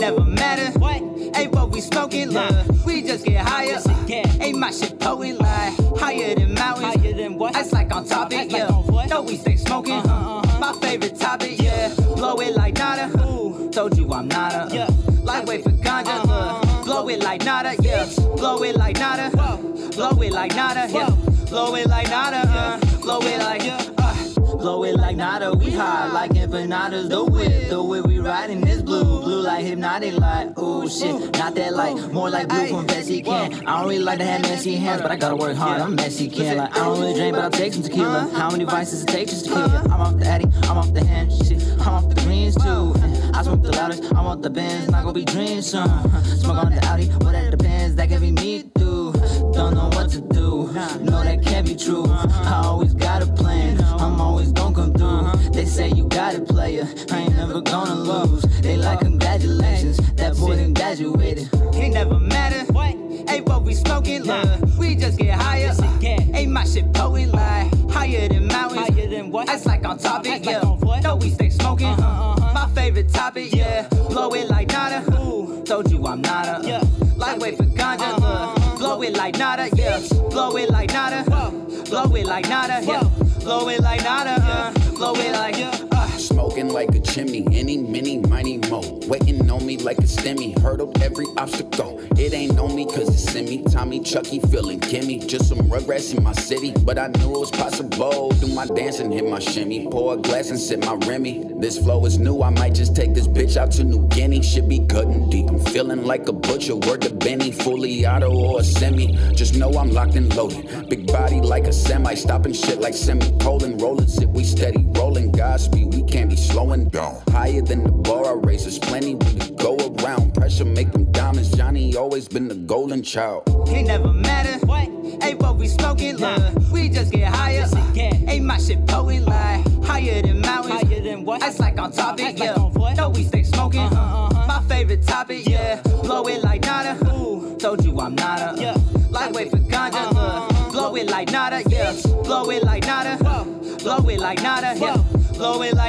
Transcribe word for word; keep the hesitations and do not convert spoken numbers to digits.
never matter. What? Ain't what we smoking, nah. Look. We just get higher. Uh, ain't my shit potent like higher than mountains. Higher than what? Ice like on top it, yeah. Like no, we stay smoking. Uh-huh, uh-huh. My favorite topic, yeah. Blow it like nada. Ooh. Told you I'm nada. Uh, yeah. Lightweight for ganja. Uh-huh. Uh, blow it like nada, yeah. Blow it like nada. Whoa. Blow it like nada, yeah. Blow it like nada. Uh, blow it like yeah. Blow it like nada, we high like empanadas. The whip, the whip we riding is blue. Blue like hypnotic light, ooh shit. Not that light, more like blue from Bessie Can. I don't really like to have messy hands, but I gotta work hard, I'm messy can. Like, I don't really drink, but I'll take some tequila. How many vices it takes just to kill ya? I'm off the Addy, I'm off the hand, shit. I'm off the greens too. I smoke the loudest, I'm off the Benz, not gonna be dreams soon. Smoke on the Audi, well that depends, that can be me too. Don't know what to do, no that can't be true. I always got a plan, I'm always gon' come through. They say you got it, player, I ain't never gonna lose. They like congratulations, that boy done graduated. It never matter, what? Ain't what we smoking, look. We just get higher, uh, ain't my shit potent like higher than mountains. Higher than what? Ice like on top it, yeah. No, we stay smoking, uh, my favorite topic, yeah. Blow it like nada, ooh. Told you I'm nada, yeah. Lightweight for ganja, look. Blow it like nada, yeah. Blow it like nada, blow it like nada, yeah. Blow it like nada, uh, blow it like yeah. Uh. Smoking like a chimney, any, mini, mighty mo. Waiting on me like a stemmy, hurdled every obstacle. It ain't on me cause it's in me. Tommy, Chucky, feeling gimme. Just some rugrats in my city, but I knew it was possible. Do my dance and hit my shimmy. Pour a glass and sip my Remy. This flow is new, I might just take this bitch out to New Guinea. Should be cutting deep, I'm feeling like a butcher. Word to Benny, fully auto or a semi. Just know I'm locked and loaded. Big body like a semi, stopping shit like semi-colon. Rolling, sit, we steady, rolling Godspeed, we can't be slowing down. Higher than the bar, I raise, there's plenty we could go around. Pressure make them diamonds, Johnny always been the golden child. It never matter, what? Ain't what we smoking, look. We just get higher, uh, ain't my shit potent like higher than mountains. Higher than what? Ice like on top it, yeah. No, we stay smoking, uh, my favorite topic, yeah. Blow it like nada, ooh. Told you I'm nada, yeah. Lightweight for ganja, look. Blow it like nada, yeah. Blow it like nada, blow it like nada, yeah. Blow it like